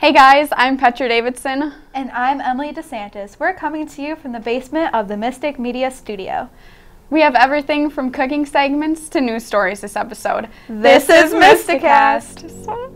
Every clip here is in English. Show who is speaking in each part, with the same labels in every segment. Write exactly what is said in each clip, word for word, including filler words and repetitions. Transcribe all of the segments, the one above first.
Speaker 1: Hey guys, I'm Petra Davidson.
Speaker 2: And I'm Emily DeSantis. We're coming to you from the basement of the Mystic Media Studio.
Speaker 1: We have everything from cooking segments to news stories this episode.
Speaker 2: This, this is MystiCast.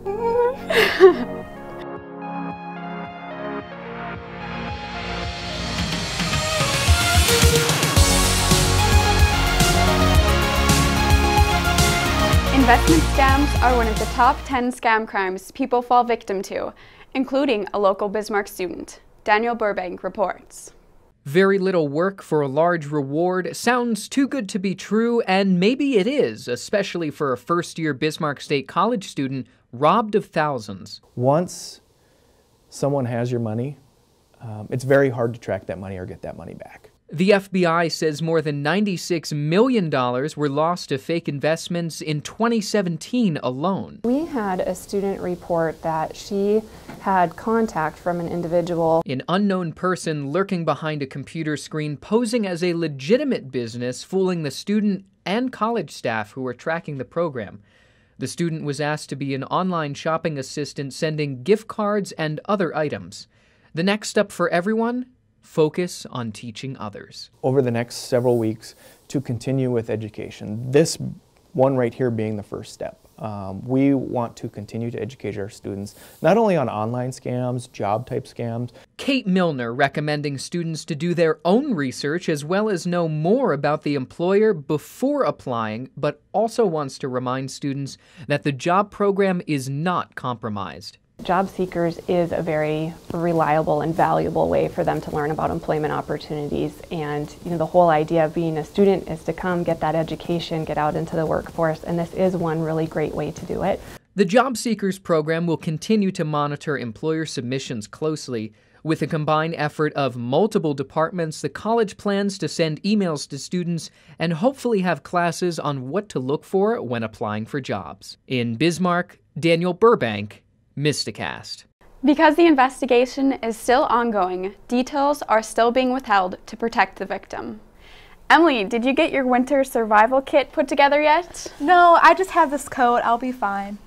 Speaker 1: Investment scams are one of the top ten scam crimes people fall victim to, including a local Bismarck student. Daniel Burbank reports.
Speaker 3: Very little work for a large reward sounds too good to be true, and maybe it is, especially for a first-year Bismarck State College student robbed of thousands.
Speaker 4: Once someone has your money, um, it's very hard to track that money or get that money back.
Speaker 3: The F B I says more than ninety-six million dollars were lost to fake investments in twenty seventeen alone.
Speaker 5: We had a student report that she had contact from an individual.
Speaker 3: An unknown person lurking behind a computer screen posing as a legitimate business, fooling the student and college staff who were tracking the program. The student was asked to be an online shopping assistant sending gift cards and other items. The next step for everyone? Focus on teaching others.
Speaker 4: Over the next several weeks to continue with education. This one right here being the first step. Um, we want to continue to educate our students, not only on online scams, job type scams.
Speaker 3: Kate Milner recommending students to do their own research as well as know more about the employer before applying, but also wants to remind students that the job program is not compromised.
Speaker 5: Job seekers is a very reliable and valuable way for them to learn about employment opportunities, and you know the whole idea of being a student is to come get that education, get out into the workforce, and this is one really great way to do it.
Speaker 3: The Job Seekers program will continue to monitor employer submissions closely. With a combined effort of multiple departments, the college plans to send emails to students and hopefully have classes on what to look for when applying for jobs. In Bismarck, Daniel Burbank, MystiCast.
Speaker 1: Because the investigation is still ongoing, details are still being withheld to protect the victim. Emily, did you get your winter survival kit put together yet?
Speaker 2: No, I just have this coat. I'll be fine.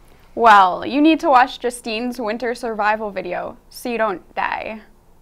Speaker 1: Well, you need to watch Justine's winter survival video so you don't die.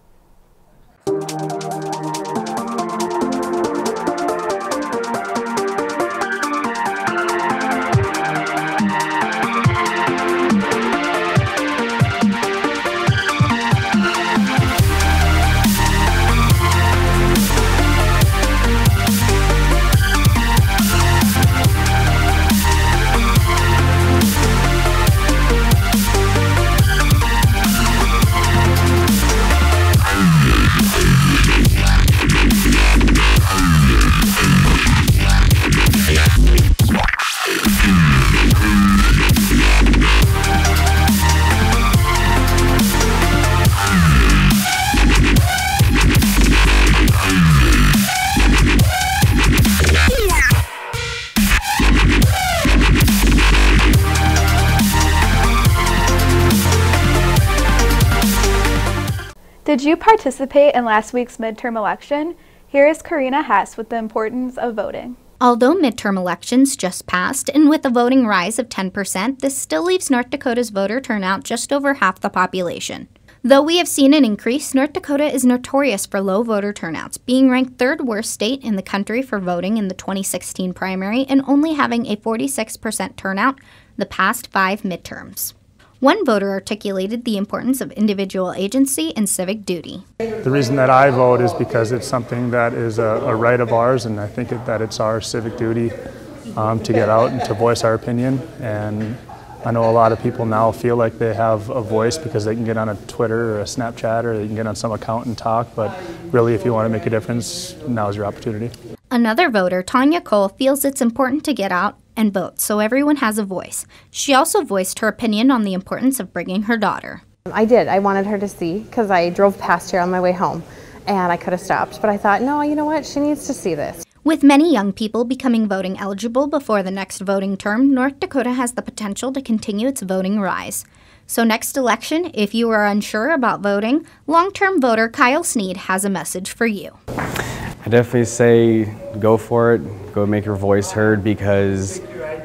Speaker 2: Did you participate in last week's midterm election? Here is Karina Hess with the importance of voting.
Speaker 6: Although midterm elections just passed, and with a voting rise of ten percent, this still leaves North Dakota's voter turnout just over half the population. Though we have seen an increase, North Dakota is notorious for low voter turnouts, being ranked third worst state in the country for voting in the twenty sixteen primary and only having a forty-six percent turnout the past five midterms. One voter articulated the importance of individual agency and civic duty.
Speaker 7: The reason that I vote is because it's something that is a, a right of ours, and I think it, that it's our civic duty um, to get out and to voice our opinion. And I know a lot of people now feel like they have a voice because they can get on a Twitter or a Snapchat or they can get on some account and talk, but really if you want to make a difference, now's your opportunity.
Speaker 6: Another voter, Tanya Cole, feels it's important to get out and vote so everyone has a voice. She also voiced her opinion on the importance of bringing her daughter.
Speaker 5: I did. I wanted her to see because I drove past here on my way home and I could have stopped, but I thought, no, you know what, she needs to see this.
Speaker 6: With many young people becoming voting eligible before the next voting term, North Dakota has the potential to continue its voting rise. So next election, if you are unsure about voting, long-term voter Kyle Sneed has a message for you.
Speaker 8: I definitely say go for it, go make your voice heard, because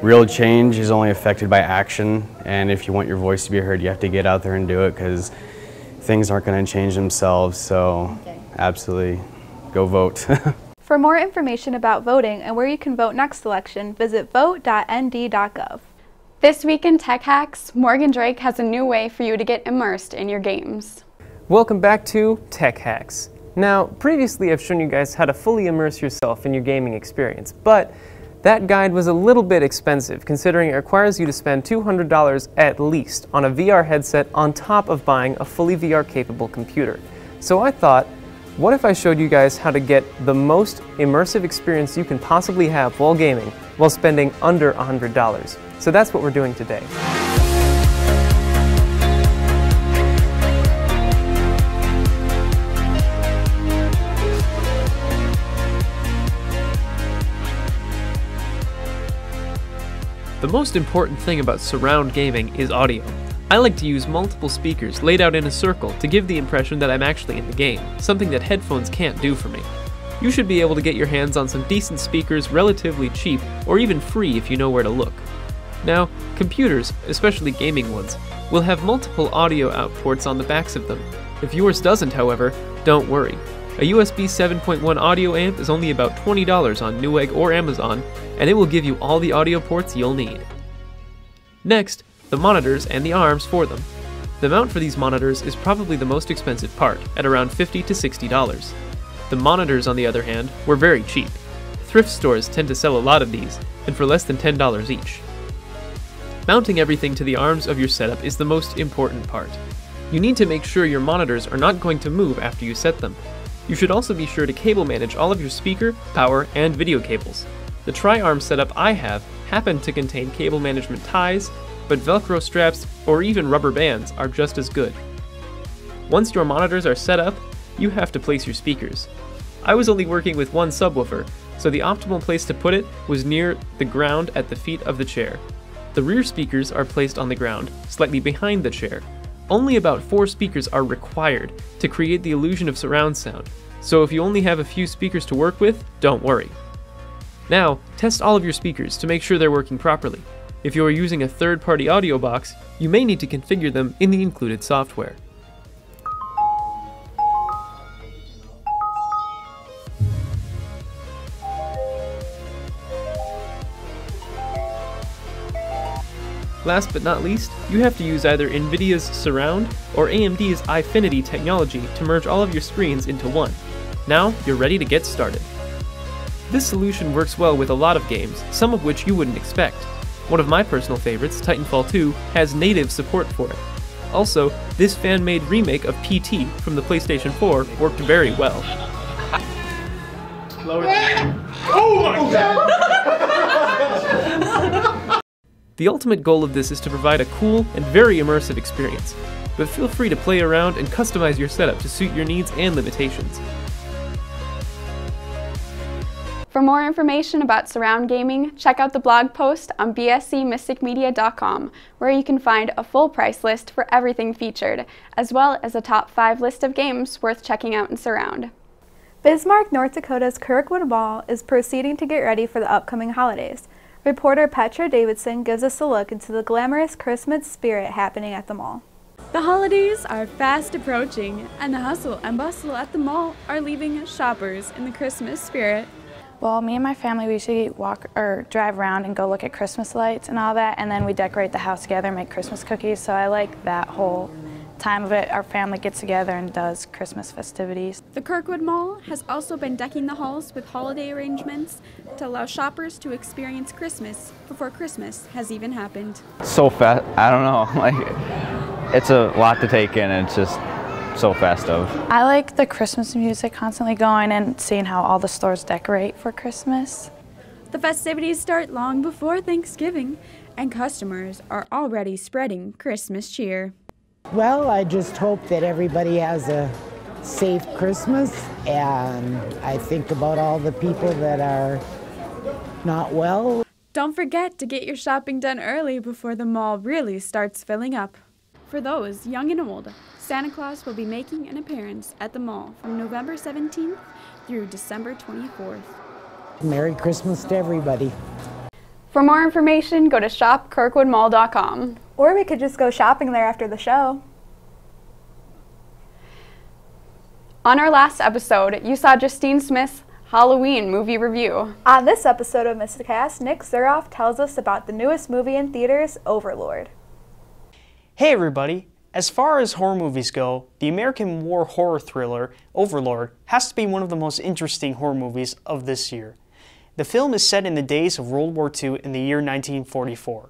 Speaker 8: real change is only affected by action, and if you want your voice to be heard, you have to get out there and do it, because things aren't going to change themselves. So okay. Absolutely, go vote.
Speaker 2: For more information about voting and where you can vote next election, visit vote dot n d dot gov.
Speaker 1: This week in Tech Hacks, Morgan Drake has a new way for you to get immersed in your games.
Speaker 9: Welcome back to Tech Hacks. Now, previously I've shown you guys how to fully immerse yourself in your gaming experience, but that guide was a little bit expensive, considering it requires you to spend two hundred dollars at least on a V R headset on top of buying a fully V R-capable computer. So I thought, what if I showed you guys how to get the most immersive experience you can possibly have while gaming, while spending under one hundred dollars? So that's what we're doing today.
Speaker 3: The most important thing about surround gaming is audio. I like to use multiple speakers laid out in a circle to give the impression that I'm actually in the game, something that headphones can't do for me. You should be able to get your hands on some decent speakers relatively cheap, or even free if you know where to look. Now, computers, especially gaming ones, will have multiple audio out ports on the backs of them. If yours doesn't, however, don't worry. A U S B seven point one audio amp is only about twenty dollars on Newegg or Amazon, and it will give you all the audio ports you'll need. Next, the monitors and the arms for them. The mount for these monitors is probably the most expensive part, at around fifty to sixty dollars. The monitors, on the other hand, were very cheap. Thrift stores tend to sell a lot of these, and for less than ten dollars each. Mounting everything to the arms of your setup is the most important part. You need to make sure your monitors are not going to move after you set them. You should also be sure to cable manage all of your speaker, power, and video cables. The tri-arm setup I have happened to contain cable management ties, but Velcro straps or even rubber bands are just as good. Once your monitors are set up, you have to place your speakers. I was only working with one subwoofer, so the optimal place to put it was near the ground at the feet of the chair. The rear speakers are placed on the ground, slightly behind the chair. Only about four speakers are required to create the illusion of surround sound, so if you only have a few speakers to work with, don't worry. Now, test all of your speakers to make sure they're working properly. If you are using a third-party audio box, you may need to configure them in the included software. Last but not least, you have to use either NVIDIA's Surround or A M D's iFinity technology to merge all of your screens into one. Now, you're ready to get started. This solution works well with a lot of games, some of which you wouldn't expect. One of my personal favorites, Titanfall two, has native support for it. Also, this fan-made remake of P T from the PlayStation four worked very well. Oh my god! The ultimate goal of this is to provide a cool and very immersive experience, but feel free to play around and customize your setup to suit your needs and limitations.
Speaker 1: For more information about surround gaming, check out the blog post on b s c mystic media dot com, where you can find a full price list for everything featured, as well as a top five list of games worth checking out in surround.
Speaker 2: Bismarck, North Dakota's Kirkwood Mall is proceeding to get ready for the upcoming holidays. Reporter Petra Davidson gives us a look into the glamorous Christmas spirit happening at the mall.
Speaker 10: The holidays are fast approaching, and the hustle and bustle at the mall are leaving shoppers in the Christmas spirit.
Speaker 11: Well, me and my family, we usually walk or drive around and go look at Christmas lights and all that, and then we decorate the house together, make Christmas cookies, so I like that whole time of it. Our family gets together and does Christmas festivities.
Speaker 10: The Kirkwood Mall has also been decking the halls with holiday arrangements to allow shoppers to experience Christmas before Christmas has even happened.
Speaker 12: So fast, I don't know, like, it's a lot to take in, and it's just so festive.
Speaker 11: I like the Christmas music constantly going and seeing how all the stores decorate for Christmas.
Speaker 10: The festivities start long before Thanksgiving, and customers are already spreading Christmas cheer.
Speaker 13: Well, I just hope that everybody has a safe Christmas, and I think about all the people that are not well.
Speaker 10: Don't forget to get your shopping done early before the mall really starts filling up. For those young and old, Santa Claus will be making an appearance at the mall from November seventeenth through December twenty-fourth.
Speaker 13: Merry Christmas to everybody.
Speaker 1: For more information, go to shop kirkwood mall dot com.
Speaker 2: Or we could just go shopping there after the show.
Speaker 1: On our last episode, you saw Justine Smith's Halloween movie review.
Speaker 2: On this episode of MystiCast, Nick Zuroff tells us about the newest movie in theaters, Overlord.
Speaker 14: Hey everybody! As far as horror movies go, the American war horror thriller, Overlord, has to be one of the most interesting horror movies of this year. The film is set in the days of World War Two in the year nineteen forty-four.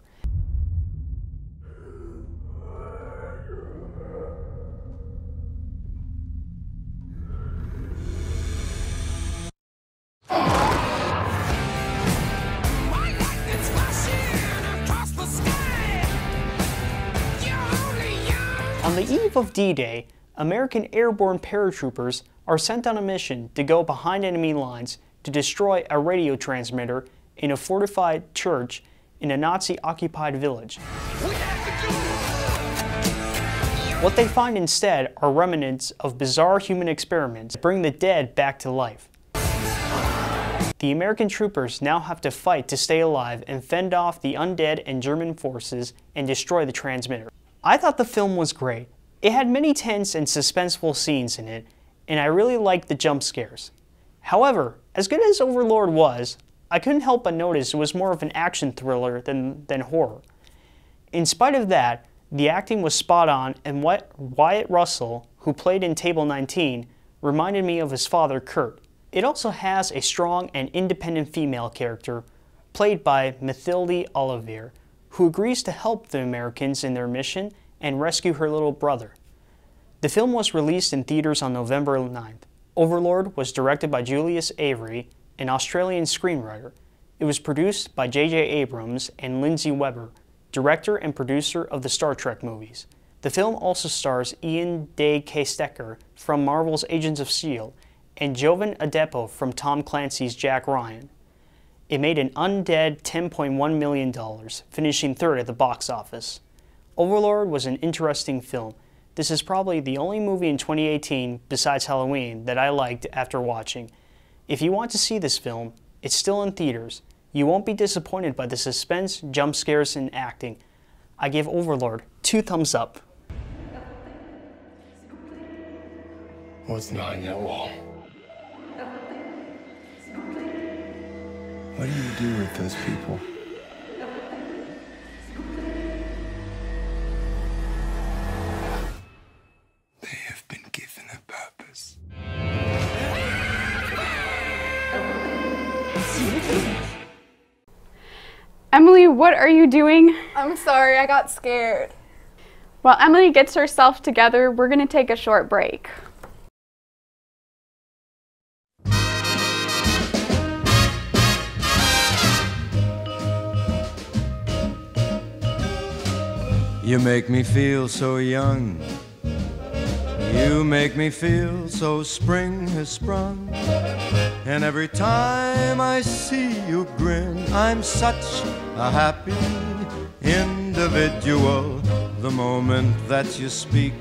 Speaker 14: On the eve of D-Day, American airborne paratroopers are sent on a mission to go behind enemy lines to destroy a radio transmitter in a fortified church in a Nazi-occupied village. What they find instead are remnants of bizarre human experiments that bring the dead back to life. The American troopers now have to fight to stay alive and fend off the undead and German forces and destroy the transmitter. I thought the film was great. It had many tense and suspenseful scenes in it, and I really liked the jump scares. However, as good as Overlord was, I couldn't help but notice it was more of an action thriller than, than horror. In spite of that, the acting was spot on, and Wyatt Russell, who played in Table nineteen, reminded me of his father, Kurt. It also has a strong and independent female character, played by Mathilde Olivier, who agrees to help the Americans in their mission and rescue her little brother. The film was released in theaters on November ninth. Overlord was directed by Julius Avery, an Australian screenwriter. It was produced by J J Abrams and Lindsay Weber, director and producer of the Star Trek movies. The film also stars Ian De Kestecker from Marvel's Agents of S H I E L D and Jovan Adepo from Tom Clancy's Jack Ryan. It made an undead ten point one million dollars, finishing third at the box office. Overlord was an interesting film. This is probably the only movie in twenty eighteen, besides Halloween, that I liked after watching. If you want to see this film, it's still in theaters. You won't be disappointed by the suspense, jump scares, and acting. I give Overlord two thumbs up.
Speaker 15: What's behind that wall? What do you do with those people? They have been given a purpose.
Speaker 1: Emily, what are you doing?
Speaker 2: I'm sorry, I got scared.
Speaker 1: While Emily gets herself together, we're going to take a short break.
Speaker 15: You make me feel so young. You make me feel so spring has sprung. And every time I see you grin, I'm such a happy individual. The moment that you speak,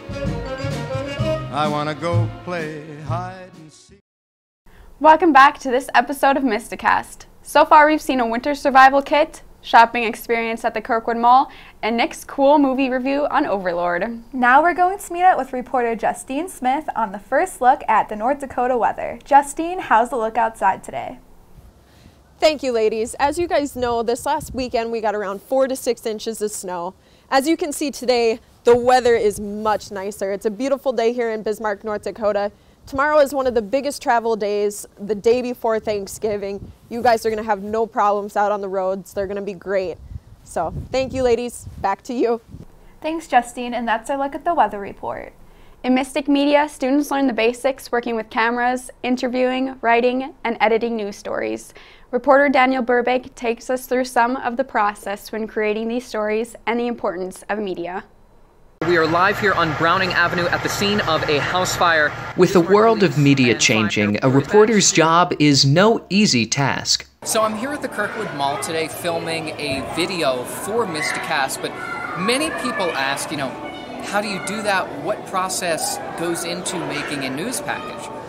Speaker 15: I wanna go play hide and seek.
Speaker 1: Welcome back to this episode of MystiCast. So far we've seen a winter survival kit, shopping experience at the Kirkwood Mall, and Nick's cool movie review on Overlord.
Speaker 2: Now we're going to meet up with reporter Justine Smith on the first look at the North Dakota weather. Justine, how's the look outside today?
Speaker 16: Thank you, ladies. As you guys know, this last weekend we got around four to six inches of snow. As you can see today, the weather is much nicer. It's a beautiful day here in Bismarck, North Dakota. Tomorrow is one of the biggest travel days, the day before Thanksgiving. You guys are going to have no problems out on the roads. They're going to be great. So thank you, ladies. Back to you.
Speaker 2: Thanks, Justine, and that's our look at the weather report.
Speaker 1: In Mystic Media, students learn the basics working with cameras, interviewing, writing, and editing news stories. Reporter Daniel Burbank takes us through some of the process when creating these stories and the importance of media.
Speaker 3: We are live here on Browning Avenue at the scene of a house fire.
Speaker 17: With the world of media changing, a reporter's job is no easy task.
Speaker 3: So I'm here at the Kirkwood Mall today filming a video for MystiCast, but many people ask, you know, how do you do that? What process goes into making a news package?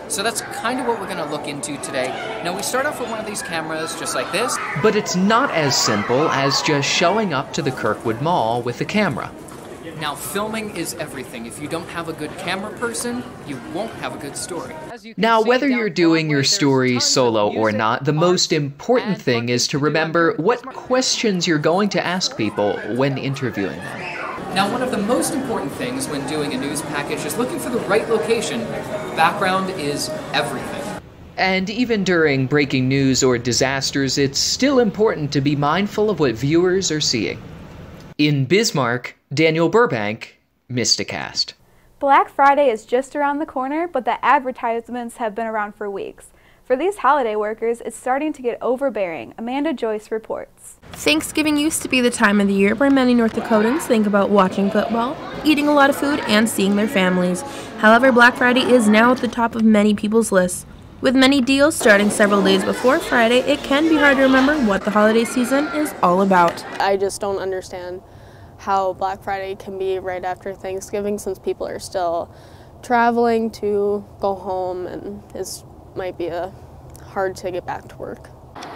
Speaker 3: So that's kind of what we're going to look into today. Now we start off with one of these cameras just like this. But it's not as simple as just showing up to the Kirkwood Mall with a camera. Now filming is everything. If you don't have a good camera person, you won't have a good story. Now whether you're doing your story solo or not, the most important thing is to remember what questions you're going to ask people when interviewing them. Now, one of the most important things when doing a news package is looking for the right location. Background is everything. And even during breaking news or disasters, it's still important to be mindful of what viewers are seeing. In Bismarck, Daniel Burbank, MystiCast.
Speaker 2: Black Friday is just around the corner, but the advertisements have been around for weeks. For these holiday workers, it's starting to get overbearing. Amanda Joyce reports.
Speaker 18: Thanksgiving used to be the time of the year where many North Dakotans think about watching football, eating a lot of food, and seeing their families. However, Black Friday is now at the top of many people's lists. With many deals starting several days before Friday, it can be hard to remember what the holiday season is all about.
Speaker 19: I just don't understand how Black Friday can be right after Thanksgiving, since people are still traveling to go home, and it might be a hard to get back to work.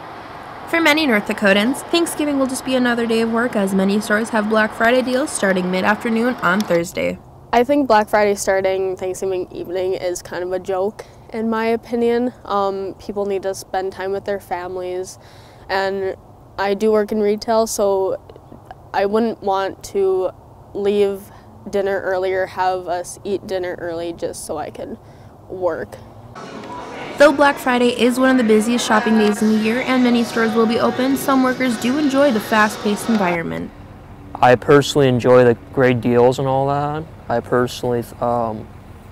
Speaker 18: For many North Dakotans, Thanksgiving will just be another day of work, as many stores have Black Friday deals starting mid-afternoon on Thursday.
Speaker 19: I think Black Friday starting Thanksgiving evening is kind of a joke, in my opinion. Um, people need to spend time with their families, and I do work in retail, so I wouldn't want to leave dinner early or have us eat dinner early just so I can work.
Speaker 18: Though Black Friday is one of the busiest shopping days in the year and many stores will be open, some workers do enjoy the fast-paced environment.
Speaker 20: I personally enjoy the great deals and all that. I personally, um,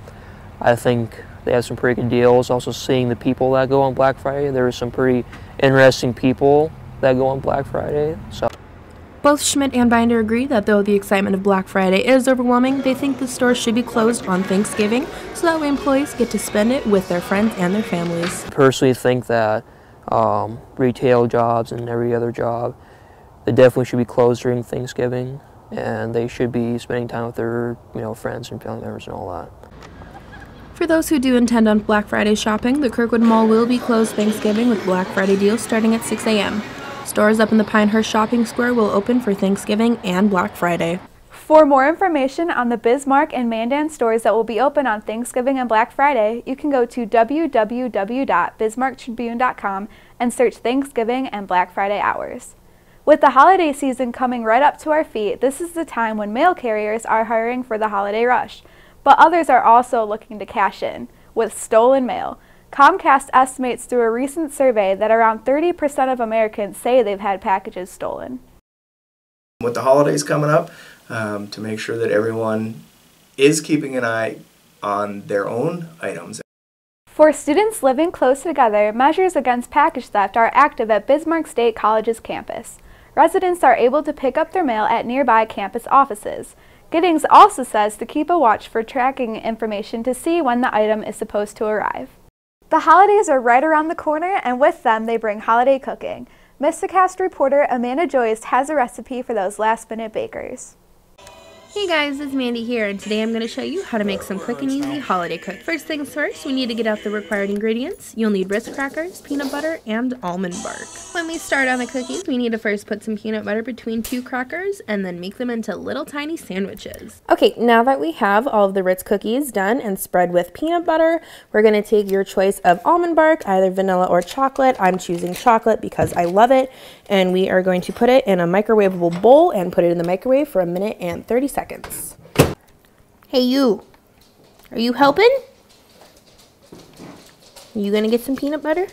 Speaker 20: I think they have some pretty good deals. Also seeing the people that go on Black Friday, there are some pretty interesting people that go on Black Friday. So.
Speaker 18: Both Schmidt and Binder agree that though the excitement of Black Friday is overwhelming, they think the stores should be closed on Thanksgiving so that way employees get to spend it with their friends and their families.
Speaker 20: I personally think that um, retail jobs and every other job, they definitely should be closed during Thanksgiving, and they should be spending time with their you know, friends and family members and all that.
Speaker 18: For those who do intend on Black Friday shopping, the Kirkwood Mall will be closed Thanksgiving with Black Friday deals starting at six a m Stores up in the Pinehurst Shopping Square will open for Thanksgiving and Black Friday.
Speaker 2: For more information on the Bismarck and Mandan stores that will be open on Thanksgiving and Black Friday, you can go to w w w dot bismarck tribune dot com and search Thanksgiving and Black Friday hours. With the holiday season coming right up to our feet, this is the time when mail carriers are hiring for the holiday rush. But others are also looking to cash in with stolen mail. Comcast estimates through a recent survey that around thirty percent of Americans say they've had packages stolen.
Speaker 21: With the holidays coming up, um, to make sure that everyone is keeping an eye on their own items.
Speaker 2: For students living close together, measures against package theft are active at Bismarck State College's campus. Residents are able to pick up their mail at nearby campus offices. Giddings also says to keep a watch for tracking information to see when the item is supposed to arrive. The holidays are right around the corner, and with them they bring holiday cooking. MystiCast reporter Amanda Joyce has a recipe for those last-minute bakers.
Speaker 18: Hey guys, it's Mandy here, and today I'm going to show you how to make some quick and easy holiday cook. First things first, we need to get out the required ingredients. You'll need Ritz crackers, peanut butter, and almond bark. When we start on the cookies, we need to first put some peanut butter between two crackers and then make them into little tiny sandwiches. Okay, now that we have all of the Ritz cookies done and spread with peanut butter, we're going to take your choice of almond bark, either vanilla or chocolate. I'm choosing chocolate because I love it, and we are going to put it in a microwavable bowl and put it in the microwave for a minute and thirty seconds. Hey you, are you helping? Are you gonna get some peanut butter?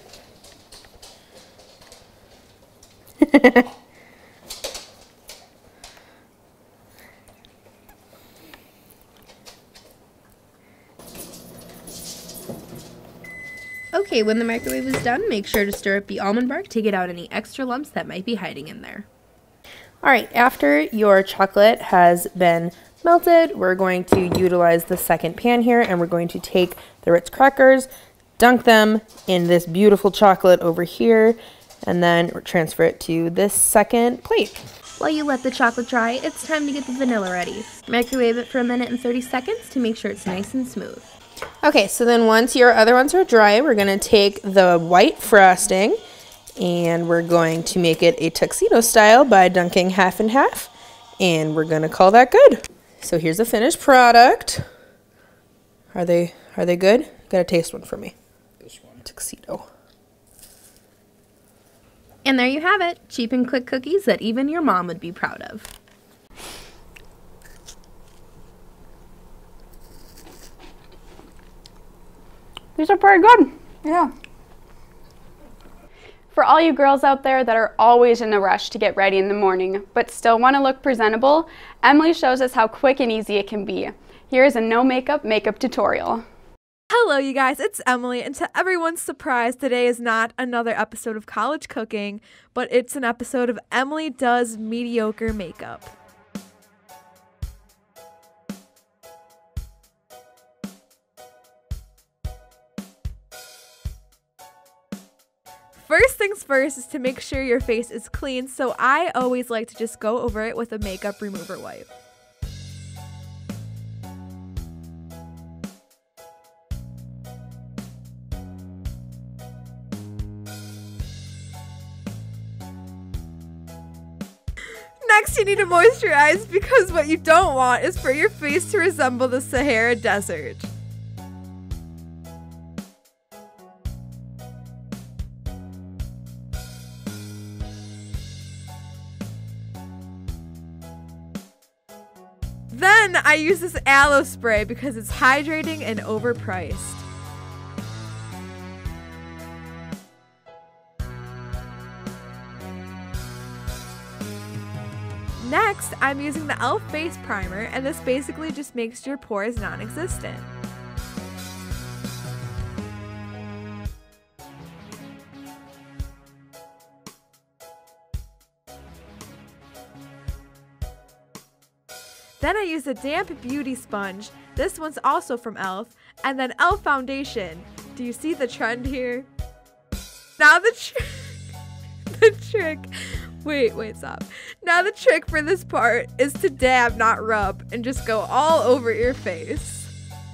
Speaker 18: Okay, when the microwave is done, make sure to stir up the almond bark to get out any extra lumps that might be hiding in there. Alright, after your chocolate has been melted, we're going to utilize the second pan here, and we're going to take the Ritz crackers, dunk them in this beautiful chocolate over here, and then transfer it to this second plate. While you let the chocolate dry, it's time to get the vanilla ready. Microwave it for a minute and thirty seconds to make sure it's nice and smooth.
Speaker 4: Okay, so then once your other ones are dry, we're going to take the white frosting and we're going to make it a tuxedo style by dunking half and half. And we're going to call that good. So here's the finished product. Are they are they good? Gotta taste one for me. This one. Tuxedo.
Speaker 18: And there you have it. Cheap and quick cookies that even your mom would be proud of.
Speaker 1: These are pretty good. Yeah. For all you girls out there that are always in a rush to get ready in the morning, but still want to look presentable, Emily shows us how quick and easy it can be. Here is a no makeup makeup tutorial.
Speaker 2: Hello you guys, it's Emily, and to everyone's surprise, today is not another episode of College Cooking, but it's an episode of Emily Does Mediocre Makeup. First things first is to make sure your face is clean, so I always like to just go over it with a makeup remover wipe. Next, you need to moisturize because what you don't want is for your face to resemble the Sahara Desert. Then I use this aloe spray because it's hydrating and overpriced. Next, I'm using the e l f face primer, and this basically just makes your pores non-existent. Then I use a damp beauty sponge. This one's also from e l f. And then e l f foundation. Do you see the trend here? Now the trick, the trick, wait, wait, stop. Now the trick for this part is to dab, not rub, and just go all over your face.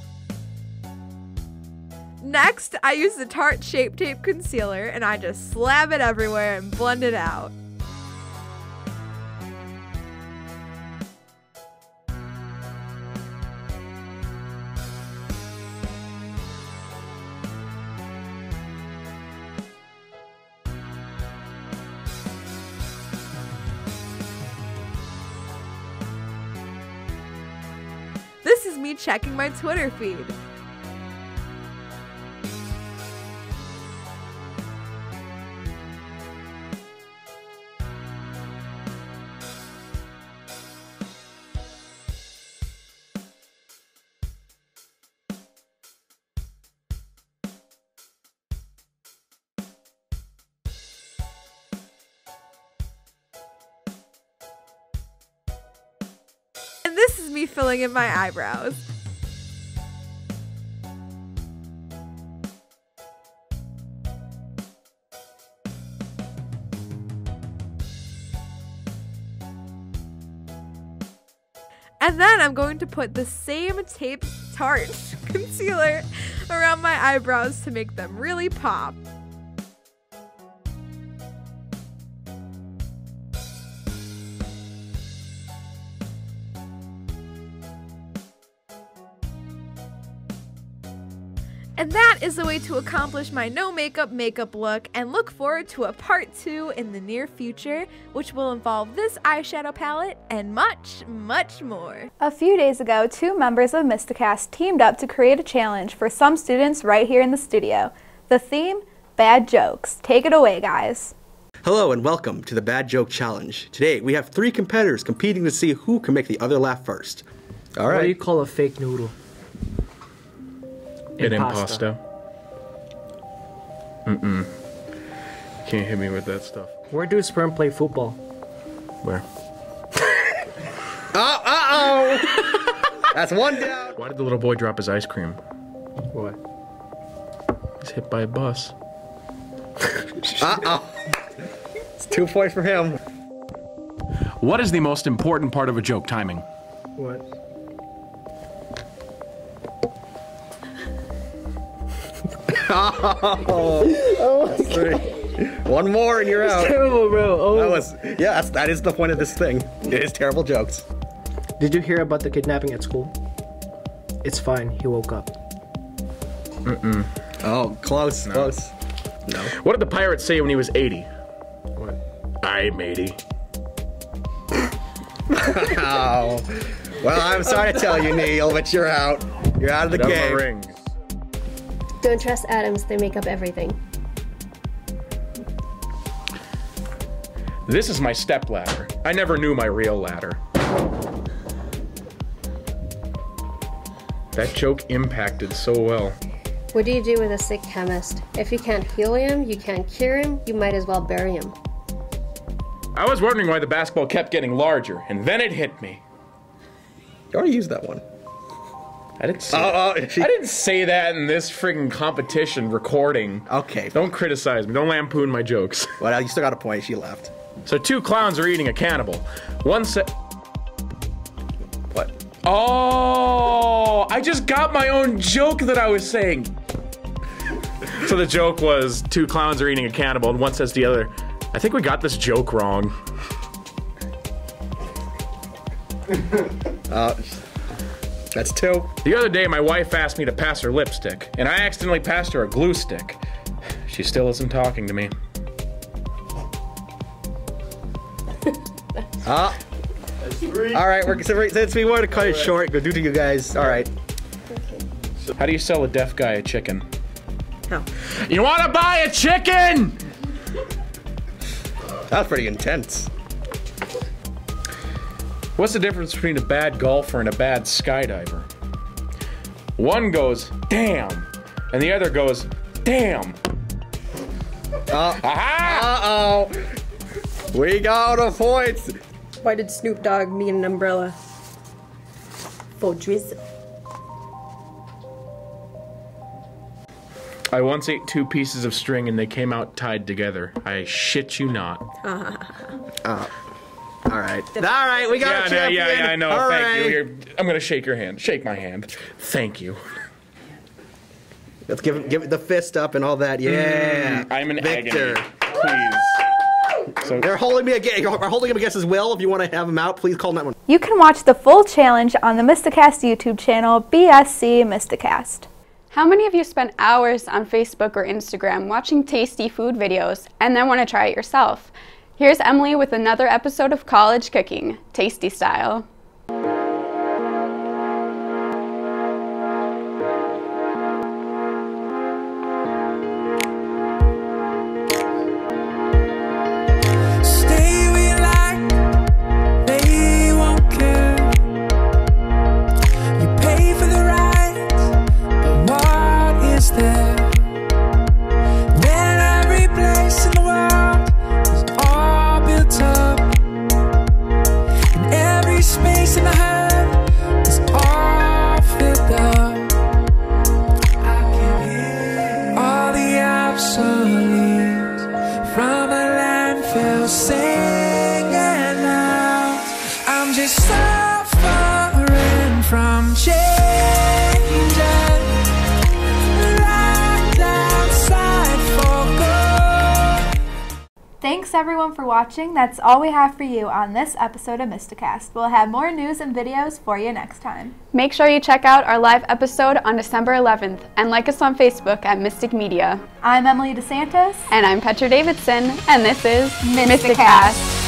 Speaker 2: Next, I use the Tarte Shape Tape Concealer, and I just slab it everywhere and blend it out. This is me checking my Twitter feed. And this is me filling in my eyebrows. And then I'm going to put the same tape Tarte concealer around my eyebrows to make them really pop. And that is the way to accomplish my no makeup makeup look, and look forward to a part two in the near future, which will involve this eyeshadow palette and much, much more. A few days ago, two members of MystiCast teamed up to create a challenge for some students right here in the studio. The theme, bad jokes. Take it away, guys.
Speaker 22: Hello and welcome to the Bad Joke Challenge. Today we have three competitors competing to see who can make the other laugh first. All right.
Speaker 23: What do you call a fake noodle?
Speaker 24: An impasto. Mm-mm. Can't hit me with that stuff.
Speaker 23: Where do sperm play football?
Speaker 24: Where?
Speaker 22: Oh, uh-oh! That's one down.
Speaker 24: Why did the little boy drop his ice cream?
Speaker 23: What?
Speaker 24: He's hit by a bus.
Speaker 22: Uh-oh. It's two points for him.
Speaker 24: What is the most important part of a joke? Timing.
Speaker 23: What?
Speaker 22: Oh, three. One more and you're out.
Speaker 23: That's terrible, bro. Oh.
Speaker 22: That was, yeah, that's, that is the point of this thing. It is terrible jokes.
Speaker 23: Did you hear about the kidnapping at school? It's fine. He woke up.
Speaker 22: Mm-mm. Oh, close,
Speaker 5: No.
Speaker 22: close. No.
Speaker 5: What did the pirate say when he was eighty? What? Aye, matey.
Speaker 22: Oh. Well, I'm sorry to tell you, Neil, but you're out. You're out of the
Speaker 5: Get out
Speaker 22: game.
Speaker 5: my rings.
Speaker 6: Don't trust atoms, they make up everything.
Speaker 5: This is my step ladder. I never knew my real ladder. That joke impacted so well.
Speaker 6: What do you do with a sick chemist? If you can't heal him, you can't cure him, you might as well bury him.
Speaker 5: I was wondering why the basketball kept getting larger, and then it hit me.
Speaker 22: You already used that one.
Speaker 5: I didn't say
Speaker 22: Oh,
Speaker 5: that.
Speaker 22: oh, she-
Speaker 5: I didn't say that in this friggin' competition recording.
Speaker 22: Okay.
Speaker 5: Don't criticize me. Don't lampoon my jokes.
Speaker 22: Well, you still got a point. She left.
Speaker 5: So two clowns are eating a cannibal. One said...
Speaker 22: What?
Speaker 5: Oh, I just got my own joke that I was saying. So the joke was two clowns are eating a cannibal, and one says to the other, I think we got this joke wrong.
Speaker 22: Uh, that's two.
Speaker 5: The other day, my wife asked me to pass her lipstick, and I accidentally passed her a glue stick. She still isn't talking to me.
Speaker 22: Ah. All right, we're, since we wanted to cut it short, go do to you guys. All right.
Speaker 5: How do you sell a deaf guy a chicken?
Speaker 22: How?
Speaker 5: You want to buy a chicken?
Speaker 22: That was pretty intense.
Speaker 5: What's the difference between a bad golfer and a bad skydiver? One goes, damn, and the other goes, damn.
Speaker 22: Uh,
Speaker 5: Aha!
Speaker 22: Uh-oh. We got a point.
Speaker 16: Why did Snoop Dogg need an umbrella? For drizzle.
Speaker 5: I once ate two pieces of string and they came out tied together. I shit you not.
Speaker 22: Uh, all right. All right, we got
Speaker 5: yeah,
Speaker 22: a
Speaker 5: no,
Speaker 22: champion.
Speaker 5: yeah, yeah, I know.
Speaker 22: All
Speaker 5: Thank
Speaker 22: right.
Speaker 5: you. Here, I'm gonna shake your hand. Shake my hand. Thank you.
Speaker 22: Let's give it, give it the fist up and all that. Yeah.
Speaker 5: Mm, I'm an
Speaker 22: Victor.
Speaker 5: agony. Please. So
Speaker 22: they're holding me against. We're holding him against his will. If you want to have him out, please call nine one one.
Speaker 2: You can watch the full challenge on the MystiCast YouTube channel, B S C MystiCast.
Speaker 1: How many of you spend hours on Facebook or Instagram watching tasty food videos and then want to try it yourself? Here's Emily with another episode of College Cooking, Tasty Style.
Speaker 2: Thanks everyone for watching. That's all we have for you on this episode of MystiCast. We'll have more news and videos for you next time.
Speaker 1: Make sure you check out our live episode on December eleventh and like us on Facebook at Mystic Media.
Speaker 2: I'm Emily DeSantis.
Speaker 1: And I'm Petra Davidson, and this is
Speaker 2: MystiCast.
Speaker 1: MystiCast.